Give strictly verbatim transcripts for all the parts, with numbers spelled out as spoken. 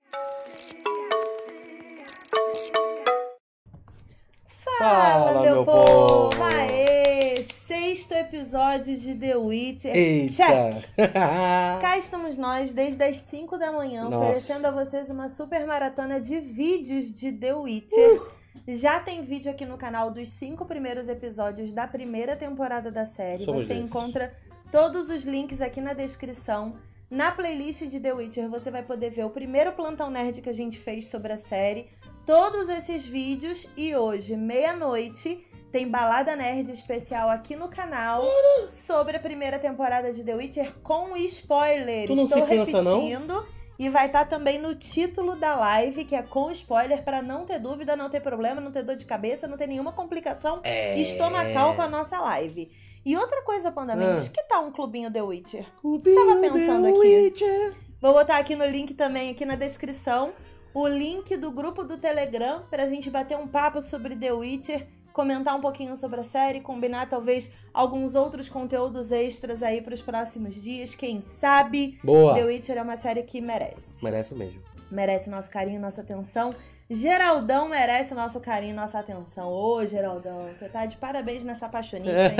Fala, Fala, meu meu povo! povo! Aê! Sexto episódio de The Witcher. Eita! Check! Cá estamos nós, desde as cinco da manhã, Nossa. oferecendo a vocês uma super maratona de vídeos de The Witcher. Uh. Já tem vídeo aqui no canal dos cinco primeiros episódios da primeira temporada da série. Somos Você esses. encontra todos os links aqui na descrição. Na playlist de The Witcher você vai poder ver o primeiro plantão nerd que a gente fez sobre a série, todos esses vídeos, e hoje, meia-noite, tem Balada Nerd especial aqui no canal sobre a primeira temporada de The Witcher com spoilers. Tu não Estou se cansa, não? repetindo. E vai estar também no título da live, que é com spoiler, para não ter dúvida, não ter problema, não ter dor de cabeça, não ter nenhuma complicação É... estomacal com a nossa live. E outra coisa, Panda Mendes, Ah. que tal um clubinho The Witcher? Clubinho Tava pensando The aqui. Witcher. Vou botar aqui no link também, aqui na descrição, o link do grupo do Telegram pra gente bater um papo sobre The Witcher, comentar um pouquinho sobre a série, combinar talvez alguns outros conteúdos extras aí pros próximos dias, quem sabe. Boa! The Witcher é uma série que merece. Merece mesmo. Merece nosso carinho, nossa atenção. Geraldão merece nosso carinho, nossa atenção. Ô, Geraldão, você tá de parabéns nessa apaixonite, hein?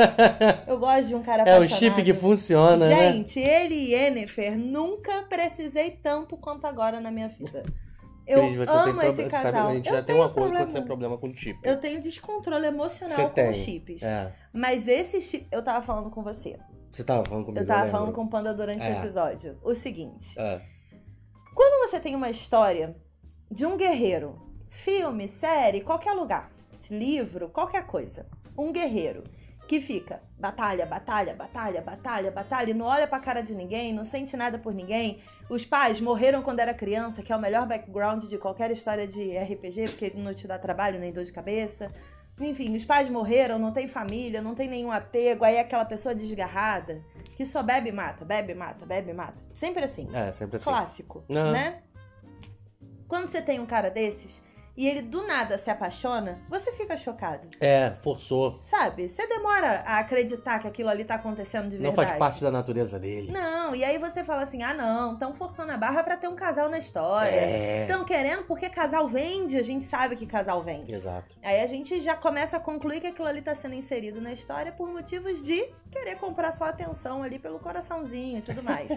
Eu gosto de um cara É apaixonado. um chip que funciona, né? Gente, ele e Yennefer, nunca precisei tanto quanto agora na minha vida. Eu Cris, você amo tem esse proble- casal. Sabe, a gente Eu já tem um tenho acordo problema. com você problema com chip. Eu tenho descontrole emocional Você com tem. os chips. É. Mas esse chip... Eu tava falando com você. Você tava falando comigo, Eu tava lembro. falando com o Panda durante É. o episódio. O seguinte. É. Quando você tem uma história de um guerreiro, filme, série, qualquer lugar, livro, qualquer coisa, um guerreiro que fica batalha, batalha, batalha, batalha, batalha, e não olha pra cara de ninguém, não sente nada por ninguém, os pais morreram quando era criança, que é o melhor background de qualquer história de R P G, porque ele não te dá trabalho nem dor de cabeça. Enfim, os pais morreram, não tem família, não tem nenhum apego, aí é aquela pessoa desgarrada, que só bebe e mata, bebe e mata, bebe e mata. Sempre assim. É, sempre assim. Clássico, Não. né? Quando você tem um cara desses e ele do nada se apaixona, você fica chocado. É, forçou. Sabe? Você demora a acreditar que aquilo ali tá acontecendo de Não verdade. faz parte da natureza dele. Não, e aí você fala assim, ah não, estão forçando a barra pra ter um casal na história. É. Estão querendo porque casal vende, a gente sabe que casal vende. Exato. Aí a gente já começa a concluir que aquilo ali tá sendo inserido na história por motivos de querer comprar sua atenção ali pelo coraçãozinho e tudo mais.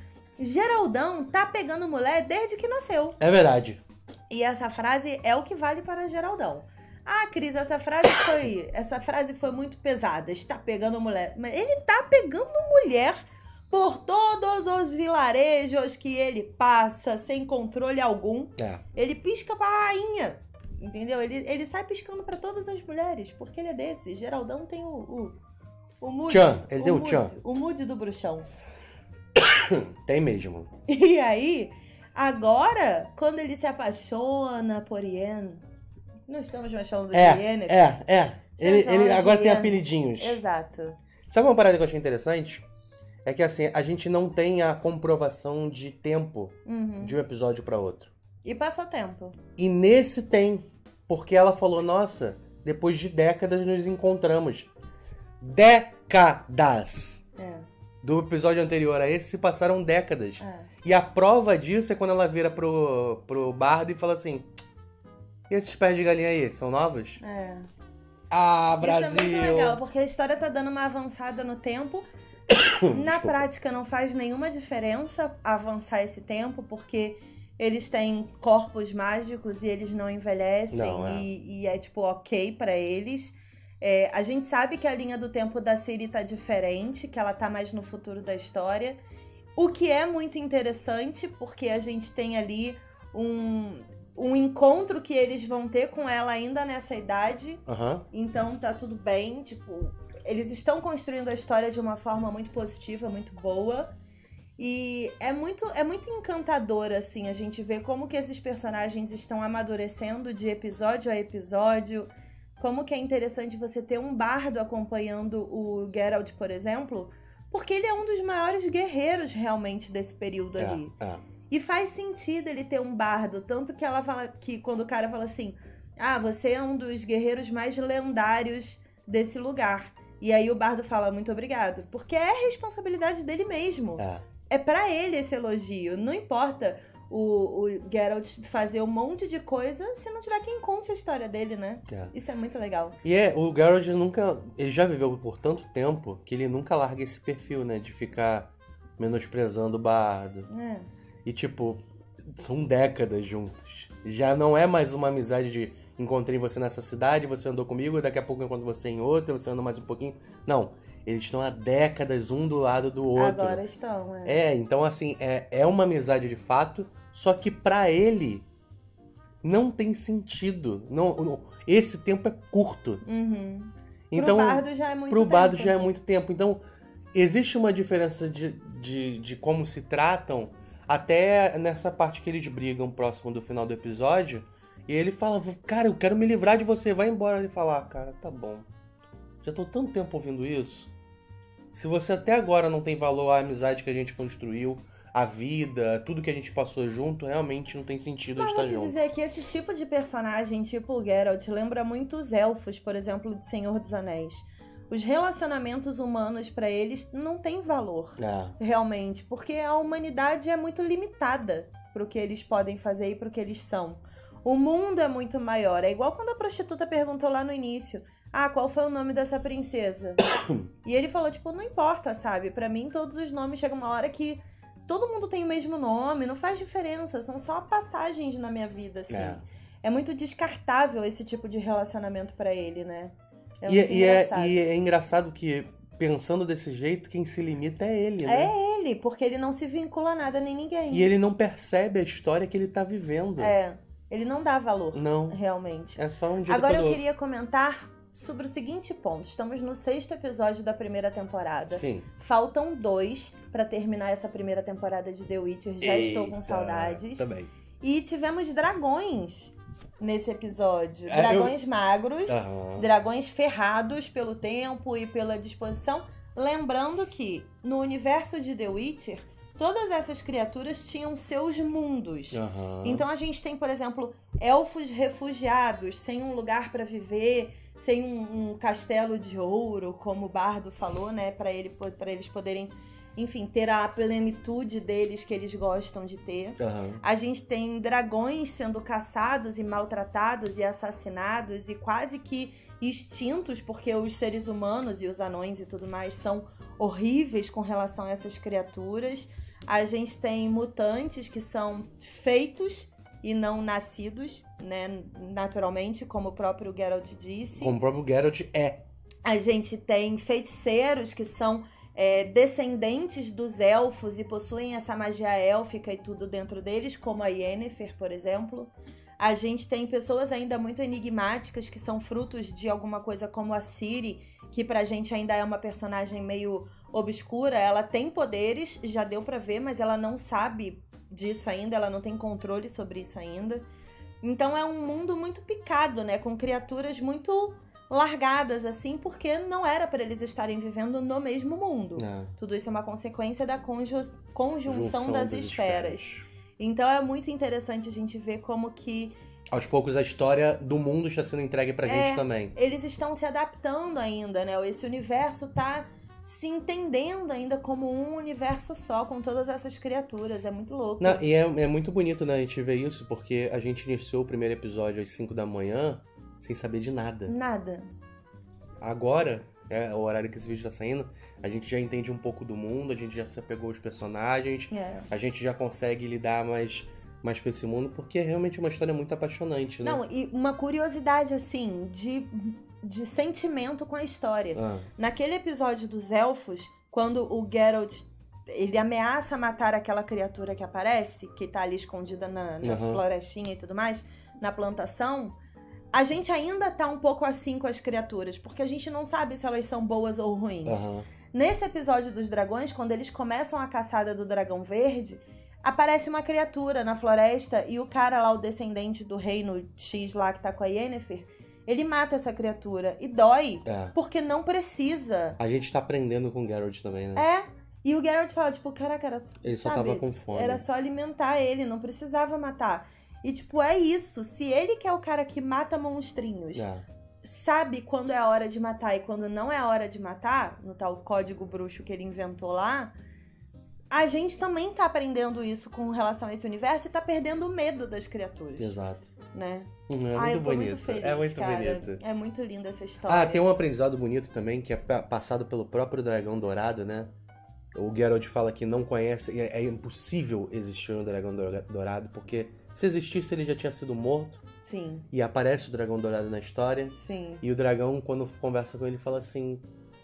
Geraldão tá pegando mulher desde que nasceu. É verdade. E essa frase é o que vale para Geraldão. Ah, Cris, essa frase foi, essa frase foi muito pesada. Está pegando mulher. Mas ele tá pegando mulher por todos os vilarejos que ele passa, sem controle algum. É. Ele pisca pra rainha. Entendeu? Ele, ele sai piscando pra todas as mulheres, porque ele é desse. Geraldão tem o... o, o mood. Tchan, ele o tem o mood, tchan. O mood do bruxão. Tem mesmo. E aí, agora, quando ele se apaixona por Yen, não estamos mais falando de É, Yennefer. é, é. Ele, Estamos ele falando agora de tem Yen. apelidinhos. Exato. Sabe uma parada que eu achei interessante? É que assim, a gente não tem a comprovação de tempo Uhum. de um episódio pra outro. E passatempo. E nesse tem. Porque ela falou, nossa, depois de décadas nos encontramos. Décadas! É, Do episódio anterior a esse se passaram décadas. é. E a prova disso é quando ela vira pro, pro bardo e fala assim: e esses pés de galinha aí, são novos? É. Ah, Brasil! Isso é muito legal, porque a história tá dando uma avançada no tempo. Na prática não faz nenhuma diferença avançar esse tempo, porque eles têm corpos mágicos e eles não envelhecem. Não, é. E, e é tipo ok pra eles. É, a gente sabe que a linha do tempo da Ciri tá diferente, que ela tá mais no futuro da história. O que é muito interessante, porque a gente tem ali um, um encontro que eles vão ter com ela ainda nessa idade. Aham. Então tá tudo bem, tipo, eles estão construindo a história de uma forma muito positiva, muito boa. E é muito, é muito encantador, assim, a gente ver como que esses personagens estão amadurecendo de episódio a episódio. Como que é interessante você ter um bardo acompanhando o Geralt, por exemplo, porque ele é um dos maiores guerreiros realmente desse período É, ali. é. E faz sentido ele ter um bardo, tanto que ela fala que quando o cara fala assim, ah, você é um dos guerreiros mais lendários desse lugar. E aí o bardo fala, muito obrigado, porque é responsabilidade dele mesmo. É. É pra ele esse elogio, não importa o, o Geralt fazer um monte de coisa se não tiver quem conte a história dele, né? É. Isso é muito legal. E é, o Geralt nunca... Ele já viveu por tanto tempo que ele nunca larga esse perfil, né? De ficar menosprezando o bardo. É. E, tipo, são décadas juntos. Já não é mais uma amizade de encontrei você nessa cidade, você andou comigo, daqui a pouco eu encontro você em outra, você anda mais um pouquinho. Não, eles estão há décadas um do lado do outro. Agora estão, é. É, então assim, é, é uma amizade de fato, só que pra ele não tem sentido. Não, não- esse tempo é curto. Uhum. Então, Pro bardo já é muito pro tempo. bardo já é muito tempo. Então, existe uma diferença de, de, de como se tratam até nessa parte que eles brigam próximo do final do episódio. E ele fala, cara, eu quero me livrar de você, vai embora. Ele fala, ah, cara, tá bom. Já tô tanto tempo ouvindo isso. Se você até agora não tem valor à amizade que a gente construiu, a vida, tudo que a gente passou junto, realmente não tem sentido a Mas gente vou estar te junto. dizer que esse tipo de personagem, tipo o Geralt, lembra muito os elfos, por exemplo, de Senhor dos Anéis. Os relacionamentos humanos pra eles não têm valor, Ah, realmente, porque a humanidade é muito limitada pro que eles podem fazer e pro que eles são. O mundo é muito maior. É igual quando a prostituta perguntou lá no início: ah, qual foi o nome dessa princesa? E ele falou, tipo, não importa, sabe? Pra mim, todos os nomes chegam uma hora que todo mundo tem o mesmo nome, não faz diferença, são só passagens na minha vida, assim. É. É, muito descartável esse tipo de relacionamento pra ele, né? É E, muito e, é, engraçado. e é engraçado que, pensando desse jeito, quem se limita é ele, né? É ele, porque ele não se vincula a nada nem ninguém. E ele não percebe a história que ele tá vivendo. É, ele não dá valor, Não. realmente. É só um dia Agora depois eu do queria comentar sobre o seguinte ponto. Estamos no sexto episódio da primeira temporada. outro. Sim. Faltam dois pra terminar essa primeira temporada de The Witcher. Já estou com Eita, saudades. Também. E tivemos dragões nesse episódio. É, Dragões magros, Aham. dragões ferrados pelo tempo e pela disposição. Lembrando que no universo de The Witcher, todas essas criaturas tinham seus mundos. Aham. Então a gente tem, por exemplo, elfos refugiados, sem um lugar pra viver, sem um, um castelo de ouro, como o Bardo falou, né, para ele, para eles poderem, enfim, ter a plenitude deles que eles gostam de ter. Aham. A gente tem dragões sendo caçados e maltratados e assassinados e quase que extintos, porque os seres humanos e os anões e tudo mais são horríveis com relação a essas criaturas. A gente tem mutantes que são feitos e não nascidos, né, naturalmente, como o próprio Geralt disse. Como o próprio Geralt é. A gente tem feiticeiros que são é, descendentes dos elfos e possuem essa magia élfica e tudo dentro deles, como a Yennefer, por exemplo. A gente tem pessoas ainda muito enigmáticas que são frutos de alguma coisa como a Ciri, que pra gente ainda é uma personagem meio obscura. Ela tem poderes, já deu pra ver, mas ela não sabe disso ainda, ela não tem controle sobre isso ainda. Então é um mundo muito picado, né? Com criaturas muito largadas, assim, porque não era pra eles estarem vivendo no mesmo mundo. É. Tudo isso é uma consequência da conju- conjunção Junção das, esferas. Então é muito interessante a gente ver como que Aos poucos a história do mundo está sendo entregue pra gente É. também. eles estão se adaptando ainda, né? Esse universo tá se entendendo ainda como um universo só, com todas essas criaturas. É muito louco. Não, e é, é muito bonito, né, a gente ver isso, porque a gente iniciou o primeiro episódio às cinco da manhã sem saber de nada. Nada. Agora, é o horário que esse vídeo tá saindo, a gente já entende um pouco do mundo, a gente já se apegou aos personagens, É. a gente já consegue lidar mais, mais com esse mundo, porque é realmente uma história muito apaixonante, né? Não, e uma curiosidade, assim, de, de sentimento com a história. Ah, Naquele episódio dos elfos, quando o Geralt ele ameaça matar aquela criatura que aparece, que tá ali escondida na, na Uhum. florestinha e tudo mais, na plantação, a gente ainda tá um pouco assim com as criaturas, porque a gente não sabe se elas são boas ou ruins. aham. Nesse episódio dos dragões, quando eles começam a caçada do dragão verde, aparece uma criatura na floresta e o cara lá, o descendente do reino X lá que tá com a Yennefer, ele mata essa criatura e dói, É. porque não precisa. A gente tá aprendendo com o Geralt também, né? É, e o Geralt fala, tipo, caraca, era, Ele só sabe, tava com fome. era só alimentar ele, não precisava matar. E, tipo, é isso. Se ele que é o cara que mata monstrinhos, É. sabe quando é a hora de matar e quando não é a hora de matar, no tal código bruxo que ele inventou lá, a gente também tá aprendendo isso com relação a esse universo e tá perdendo o medo das criaturas. Exato. Né? Uhum, é Ai, muito eu tô bonito. muito feliz, é muito cara. bonito. É muito linda essa história. Ah, tem um aprendizado bonito também, que é pa- passado pelo próprio Dragão Dourado, né? O Geralt fala que não conhece, é, é impossível existir um Dragão Doura- Dourado, porque se existisse ele já tinha sido morto. Sim, E aparece o Dragão Dourado na história. sim. E o dragão, quando conversa com ele, fala assim: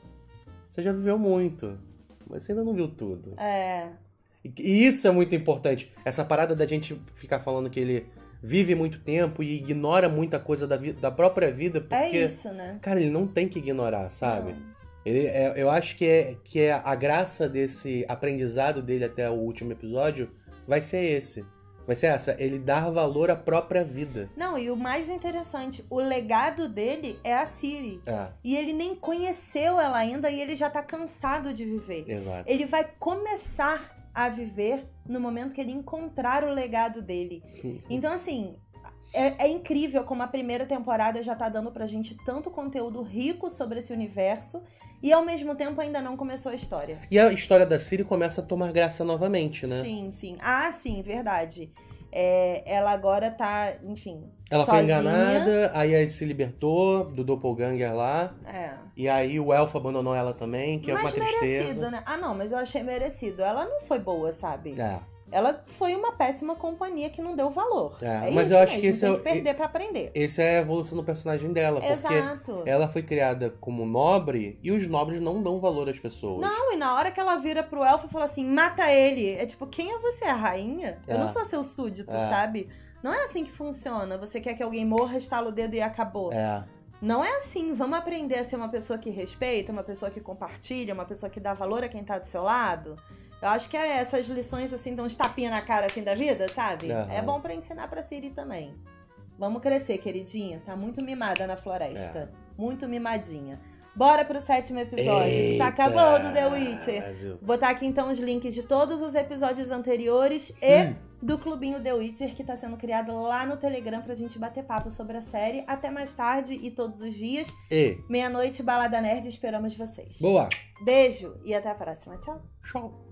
você já viveu muito, mas você ainda não viu tudo. É. E e isso é muito importante. Essa parada da gente ficar falando que ele vive muito tempo e ignora muita coisa da, vi- da própria vida, porque, É isso, né? cara, ele não tem que ignorar, sabe? Não. Ele, é- eu acho que é, que é a graça desse aprendizado dele até o último episódio vai ser esse. Vai ser essa, ele dar valor à própria vida. Não, e o mais interessante, o legado dele é a Ciri. É, E ele nem conheceu ela ainda e ele já tá cansado de viver. exato. Ele vai começar a viver no momento que ele encontrar o legado dele. Então, assim, é, é incrível como a primeira temporada já tá dando pra gente tanto conteúdo rico sobre esse universo e, ao mesmo tempo, ainda não começou a história. E a história da Ciri começa a tomar graça novamente, né? Sim, sim. Ah, sim, verdade. É, ela agora tá, enfim, Ela sozinha. foi enganada, aí ela se libertou do doppelganger lá, É. e aí o elfo abandonou ela também, que é Mas uma tristeza. merecido, né? Ah, não, mas eu achei merecido. Ela não foi boa, sabe? É, Ela foi uma péssima companhia que não deu valor. É, É mas isso eu acho mesmo, que esse tem é o- que perder pra aprender. essa é a evolução do personagem dela, porque Exato. ela foi criada como nobre e os nobres não dão valor às pessoas. Não, e na hora que ela vira pro elfo e fala assim, mata ele. É tipo, quem é você? A rainha? Eu É. não sou seu súdito, É. sabe? Não é assim que funciona. Você quer que alguém morra, estala o dedo e acabou. É, Não é assim. Vamos aprender a ser uma pessoa que respeita, uma pessoa que compartilha, uma pessoa que dá valor a quem tá do seu lado. Eu acho que é essas lições, assim, dão uns tapinhas na cara, assim, da vida, sabe? Aham. É bom pra ensinar pra Ciri também. Vamos crescer, queridinha. Tá muito mimada na floresta. Muito mimadinha. Bora pro sétimo episódio. que Tá Eita, acabando The Witcher. Brasil. Vou botar aqui, então, os links de todos os episódios anteriores Sim. e do Clubinho The Witcher, que tá sendo criado lá no Telegram pra gente bater papo sobre a série. Até mais tarde e todos os dias. E, Meia-noite, Balada Nerd. Esperamos vocês. boa. Beijo e até a próxima. Tchau. Tchau.